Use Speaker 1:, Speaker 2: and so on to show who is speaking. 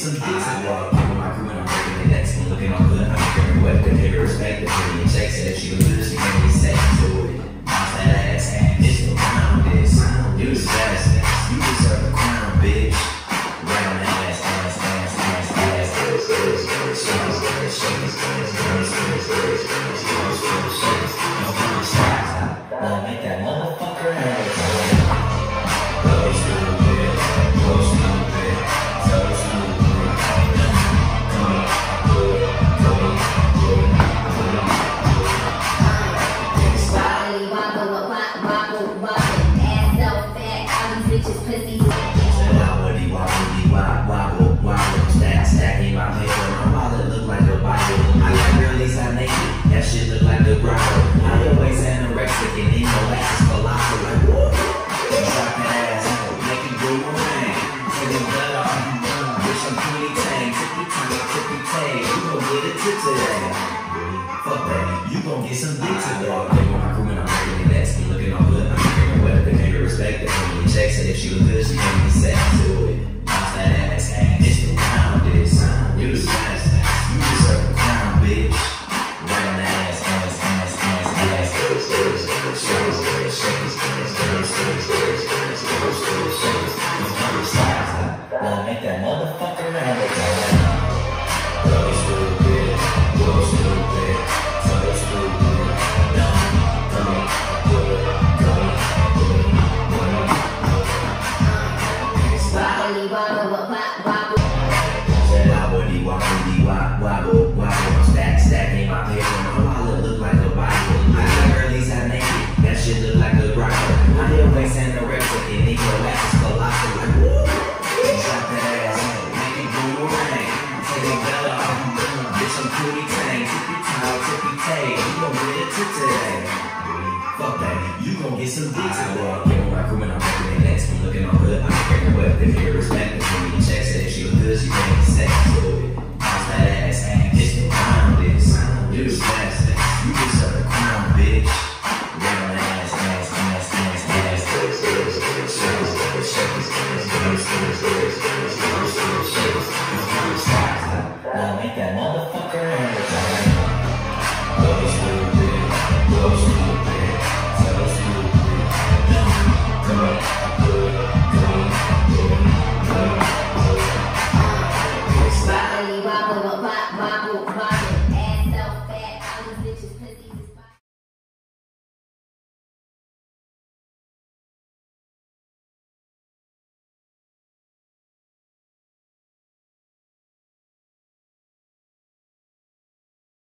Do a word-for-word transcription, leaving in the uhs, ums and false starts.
Speaker 1: some dicks and walk in with my crew and I'm breaking the necks and looking all good. I'm giving what the nigga respect the pretty and checks it. If she was good, she can't be sex to it. Bounce that ass, it's the round this. You the best, you deserve a crown, bitch. Round ass, ass, ass, ass, ass. Now make that motherfucker ass. Go stupid, go stupid, so stupid. Come on, good, good, good, good.
Speaker 2: Wobble, wobble, wobble, wobble, ass so fat, all these bitches pussy.
Speaker 1: Wobbly, wobbly, wobble, wobble, wobble. Stack, stacking my paper, my wallet look like a Bible. I like girlies I naked, that shit look like a grotto. I always anorexic and in your ass falafel like whoop. Drop that ass out, make it boomerang. Take the blood off, bitch I'm pretty tang. Tippy tang, tippy tang, you gon' get a tip today. Fuck that, you gon' get some dick today. They want my crew and I'm breaking the necks, be looking all good. I'm giving what the nigga respect it. When you checks it, if she was good, she can't be sex to it. Bounce that ass, it's the round this. You the best, you deserve a crown, bitch. Right on that ass, ass, ass, ass, ass. Now make that motherfucker ass. Go stupid, go stupid, so stupid. Dumb, dumb, good, good, good, good.
Speaker 2: Wobble, wobble, wobble, wobble.
Speaker 1: Said I would wobble, wobble, wobble, wobble. Stack, stacking my paper, my wallet look like a Bible. I got girlies I naked, that shit look like a grotto. I hear waist anorexic and need your ass is colossal like whoop. Drop that ass, make it boomerang. Take the belt off, bitch I'm pretty tang. Tippy toe, tippy tay, you gon' get a tip today. Fuck that, you gon' get some dick today. Get with my crew and I'm breaking the necks, be looking all good. I'm breaking what the nigga respect it. When you checks it, if she was good, she can't be sex.